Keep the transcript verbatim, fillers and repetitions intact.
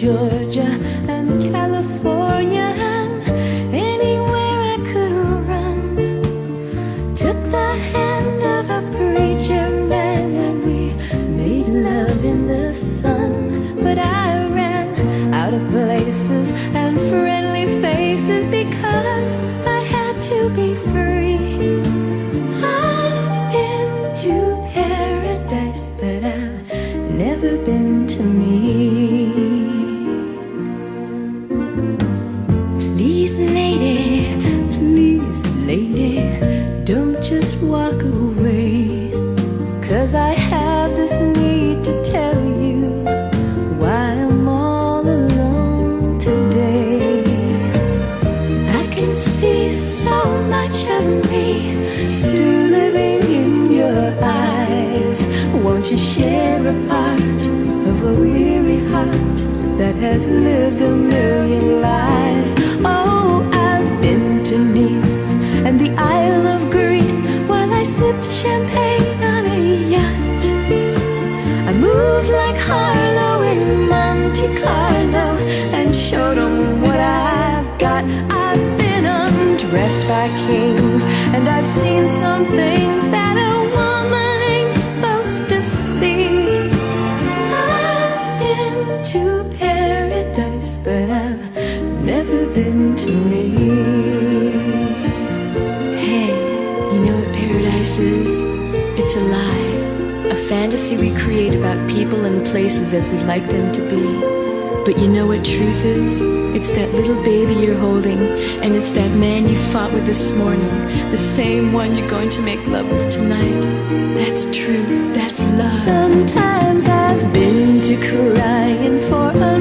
Georgia and California and anywhere I could run. Took the hand of a preacher man and we made love in the sun. But I ran out of places and friendly faces because I had to be free. I've been to paradise, but I've never been to me. Please, lady, please, lady, don't just walk away, 'cause I have this need to tell you why I'm all alone today. I can see so much of me still living in your eyes. Won't you share a part of a weary heart that has lived a million lives? Oh, I've been to Nice and the Isle of Greece while I sipped champagne on a yacht. I moved like Harlow in Monte Carlo and showed them what I've got. I've been undressed by kings and I've seen some things that a woman ain't supposed to see. I've been to paradise, but I've never been to me. Hey, you know what paradise is? It's a lie, a fantasy we create about people and places as we like them to be. But you know what truth is? It's that little baby you're holding, and it's that man you fought with this morning, the same one you're going to make love with tonight. That's truth, that's love. Sometimes I've been to crying for a